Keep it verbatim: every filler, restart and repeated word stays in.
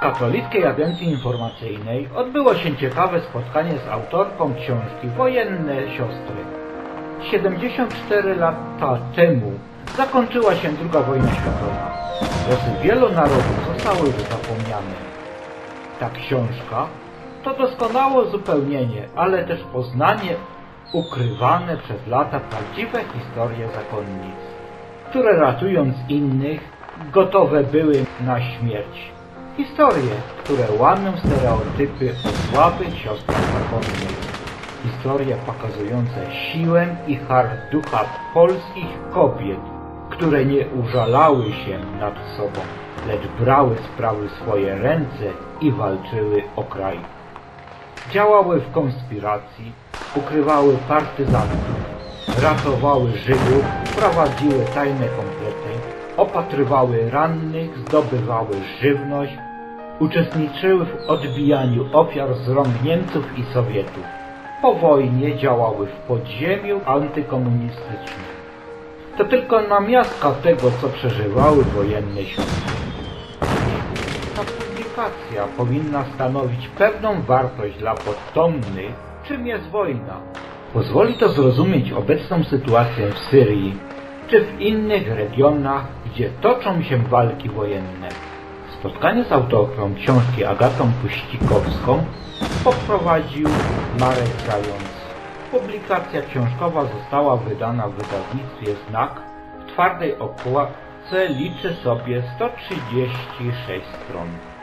Katolickiej Agencji Informacyjnej odbyło się ciekawe spotkanie z autorką książki Wojenne Siostry. siedemdziesiąt cztery lata temu zakończyła się druga wojna światowa. Losy wielu narodów zostały już zapomniane. Ta książka to doskonałe uzupełnienie, ale też poznanie ukrywane przez lata prawdziwe historie zakonnic, które ratując innych, gotowe były na śmierć. Historie, które łamią stereotypy o słabych siostrach zakonnych. Historie pokazujące siłę i hart ducha polskich kobiet, które nie użalały się nad sobą, lecz brały sprawy w swoje ręce i walczyły o kraj. Działały w konspiracji, ukrywały partyzantów, ratowały Żydów, prowadziły tajne komplety, opatrywały rannych, zdobywały żywność, uczestniczyły w odbijaniu ofiar z rąk Niemców i Sowietów. Po wojnie działały w podziemiu antykomunistycznym. To tylko namiastka tego, co przeżywały wojenne siostry. Ta publikacja powinna stanowić pewną wartość dla potomnych, czym jest wojna. Pozwoli to zrozumieć obecną sytuację w Syrii, czy w innych regionach, gdzie toczą się walki wojenne. Spotkanie z autorką książki Agatą Puścikowską poprowadził Marek Zając. Publikacja książkowa została wydana w wydawnictwie Znak. W twardej okładce liczy sobie sto trzydzieści sześć stron.